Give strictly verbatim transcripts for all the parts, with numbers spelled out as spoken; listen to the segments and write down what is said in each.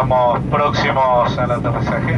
estamos próximos al aterrizaje.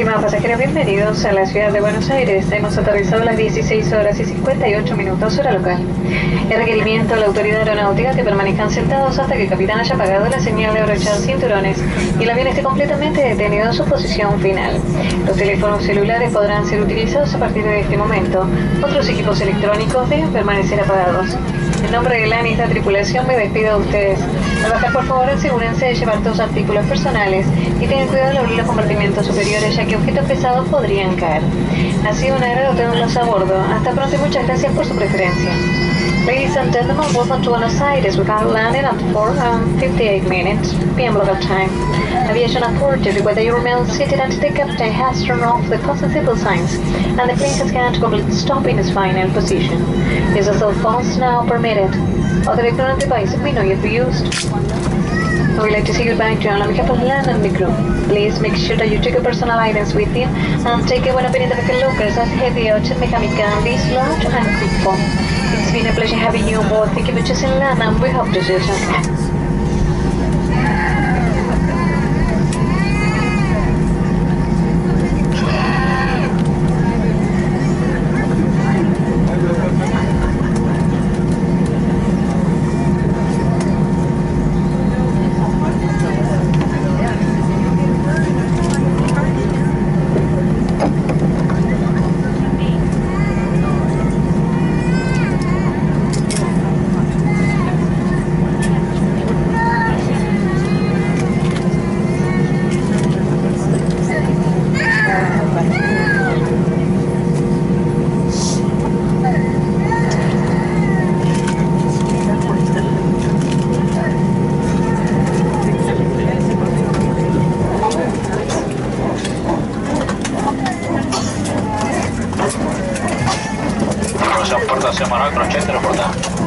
Estimados pasajeros, bienvenidos a la ciudad de Buenos Aires. Hemos aterrizado a las dieciséis horas y cincuenta y ocho minutos hora local. El requerimiento de la autoridad aeronáutica que permanezcan sentados hasta que el capitán haya apagado la señal de abrochar cinturones y el avión esté completamente detenido en su posición final. Los teléfonos celulares podrán ser utilizados a partir de este momento. Otros equipos electrónicos deben permanecer apagados. En nombre de LAN y esta tripulación me despido de ustedes. Al bajar, por favor, asegúrense de llevar todos sus artículos personales y tengan cuidado al abrir los compartimentos superiores, ya que objetos pesados podrían caer. Ha sido un agrado tenerlos a bordo. Hasta pronto y muchas gracias por su preferencia. Ladies and gentlemen, welcome to Buenos Aires. We have landed at four and fifty-eight minutes P M local time. Aviation authority request that you remain seated until the captain has turned off the coast and signal signs and the plane has gone to complete stop in its final position. Use of cell phones now permitted. Other electronic devices may not yet be used. I would like to say goodbye to all on behalf of LAN and the crew. Please make sure that you take your personal items with you and take a buena penita de lockers as heavy out and mechanic candies, lunch and coupon. It's been a pleasure having you on board. Thank you for choosing LAN and we hope to see you soon. Portación Manuel, crochet, te lo portamos.